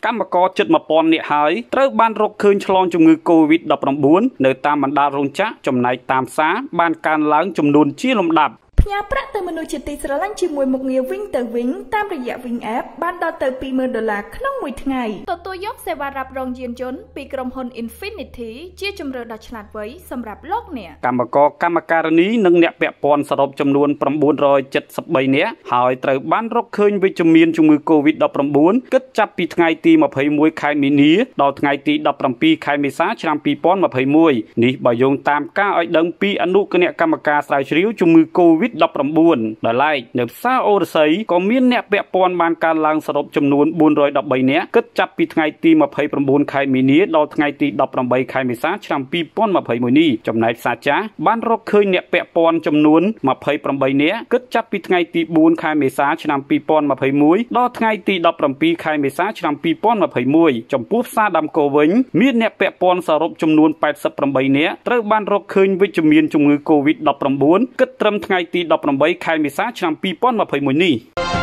កម្មករជិត 1000 នាក់ហើយត្រូវបានរកឃើញឆ្លងជំងឺ COVID-19 នៅតាមបណ្ដារោងចក្រចំណែកតាមផ្សារបានកើនឡើងចំនួនជាលំដាប់ផ្ញើប្រាក់ទៅមនុស្សជាទីស្រឡាញ់ជាមួយមុខងារវិញទៅវិញតាមរយៈ Wing App បានដល់ទៅ$20000ក្នុងមួយថ្ងៃទទួលយកសេវារ៉ាប់រងយានយន្តពីក្រុមហ៊ុន Infinity ជាជម្រើសដ៏ឆ្លាតវៃសម្រាប់លោកអ្នកកម្មករកម្មការិនីនិងអ្នកពាក់ព័ន្ធសរុបចំនួន973នាក់ហើយត្រូវបានរកឃើញវិជ្ជមានជំងឺ COVID-19 គិតចាប់ពីថ្ងៃទី21ខែមីនាដល់ថ្ងៃទី17ខែមេសាឆ្នាំ2021នេះបើយោងតាមការឲ្យដឹងពីអនុគណៈកម្មការស្រាវជ្រាវជំងឺ COVID-19 ដោយឡែកនៅផ្សារអូរស័យក៏មានអ្នកពាក់ព័ន្ធបានកើនឡើងសរុបចំនួន413នាក់គិតចាប់ពីថ្ងៃទី29ខែមីនាដល់ថ្ងៃទី18ខែមេសាឆ្នាំ2021នេះចំណែកផ្សារចាស់បានរកឃើញអ្នកពាក់ព័ន្ធចំនួន28នាក់គិតចាប់ពីថ្ងៃទី4ខែមេសាឆ្នាំ2021ដល់ថ្ងៃទី17ខែមេសាឆ្នាំ2021ចំពោះផ្សារដាំកោវិញមានអ្នកពាក់ព័ន្ធសរុបចំនួន88នាក់ត្រូវបានរកឃើញវិជ្ជមានជំងឺ COVID-19 គិតត្រឹមថ្ងៃទី18ខែមេសាឆ្នាំ2021នេះ